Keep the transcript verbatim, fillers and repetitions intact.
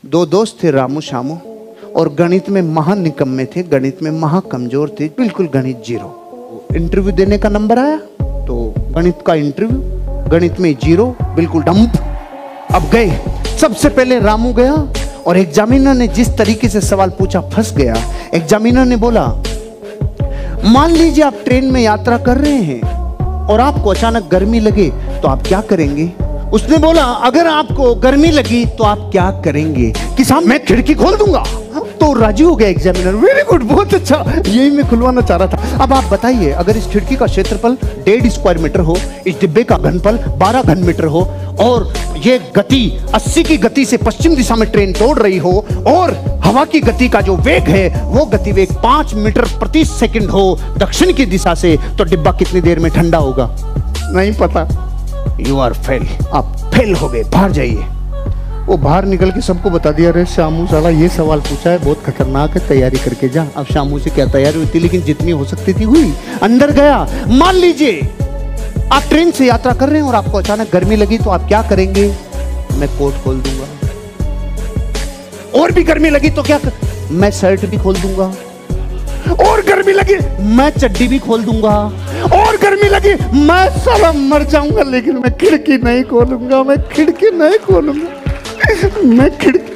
दो दोस्त थे रामू शामू, और गणित में महा निकम्मे थे, गणित में महा कमजोर थे, बिल्कुल गणित जीरो। इंटरव्यू देने का नंबर आया तो गणित का इंटरव्यू, गणित में जीरो, बिल्कुल डंप। अब गए, सबसे पहले रामू गया और एग्जामिनर ने जिस तरीके से सवाल पूछा फंस गया। एग्जामिनर ने बोला, मान लीजिए आप ट्रेन में यात्रा कर रहे हैं और आपको अचानक गर्मी लगे तो आप क्या करेंगे? उसने बोला, अगर आपको गर्मी लगी तो आप क्या करेंगे? कि साहब मैं खिड़की खोल दूंगा। तो राजी हो गया एग्जामिनर, वेरी गुड, बहुत अच्छा, यही मैं खुलवाना चाह रहा था। अब आप बताइए, अगर इस खिड़की का क्षेत्रफल डेढ़ स्क्वायर मीटर हो, इस डिब्बे का घनफल बारह घन मीटर हो, और ये गति अस्सी की गति से पश्चिम दिशा में ट्रेन दौड़ रही हो, और हवा की गति का जो वेग है वो गति वेग पांच मीटर प्रति सेकंड हो दक्षिण की दिशा से, तो डिब्बा कितनी देर में ठंडा होगा? नहीं पता। यू आर फेल, आप फेल हो गए, बाहर जाइए। वो बाहर निकल के सबको बता दिया, अरे शामू साला ये सवाल पूछा है, बहुत खतरनाक है, तैयारी करके जा। अब शामू से क्या तैयारी हुई थी, लेकिन जितनी हो सकती थी हुई। अंदर गया, मान लीजिए आप ट्रेन से यात्रा कर रहे हैं और आपको अचानक गर्मी लगी तो आप क्या करेंगे? मैं कोट खोल दूंगा। और भी गर्मी लगी तो क्या कर? मैं शर्ट भी खोल दूंगा। और गर्मी लगी, मैं चड्डी भी खोल दूंगा। और गर्मी लगी, मैं साला मर जाऊंगा, लेकिन मैं खिड़की नहीं खोलूंगा, मैं खिड़की नहीं खोलूंगा, मैं खिड़की